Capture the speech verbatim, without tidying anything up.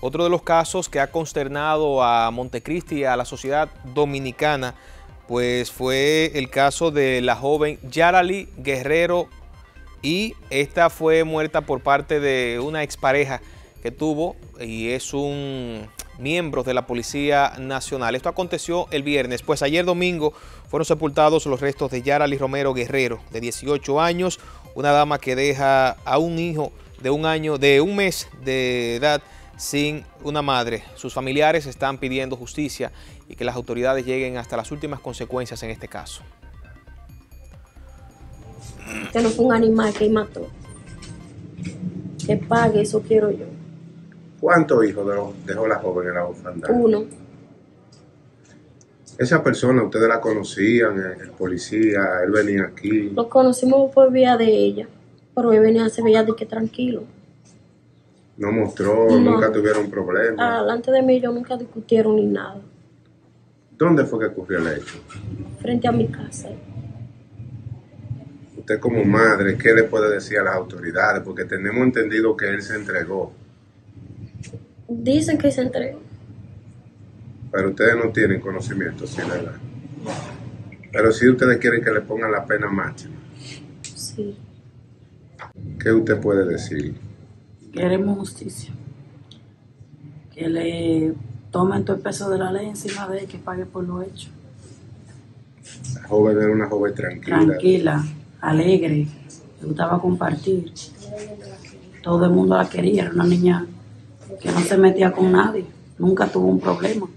Otro de los casos que ha consternado a Montecristi y a la sociedad dominicana, pues fue el caso de la joven Yarali Guerrero, y esta fue muerta por parte de una expareja que tuvo y es un miembro de la Policía Nacional. Esto aconteció el viernes, pues ayer domingo fueron sepultados los restos de Yarali Romero Guerrero, de dieciocho años, una dama que deja a un hijo de un año, de un mes de edad, sin una madre. Sus familiares están pidiendo justicia y que las autoridades lleguen hasta las últimas consecuencias en este caso. Que no fue un animal que mató. Que pague, eso quiero yo. ¿Cuántos hijos dejó, dejó la joven en la orfandad? Uno. Esa persona, ¿ustedes la conocían? El, el policía, él venía aquí. Lo conocimos por vía de ella, pero él venía, se veía de que tranquilo. No mostró, No. nunca tuvieron problemas. Delante de mí ellos nunca discutieron ni nada. ¿Dónde fue que ocurrió el hecho? Frente a mi casa. Usted como madre, ¿qué le puede decir a las autoridades? Porque tenemos entendido que él se entregó. Dicen que se entregó. Pero ustedes no tienen conocimiento, sí, ¿verdad? Pero sí ustedes quieren que le pongan la pena máxima. Sí. ¿Qué usted puede decir? Queremos justicia. Que le tomen todo el peso de la ley encima de él, que pague por lo hecho. La joven era una joven tranquila. Tranquila, alegre, le gustaba compartir. Todo el mundo la quería, era una niña que no se metía con nadie, nunca tuvo un problema.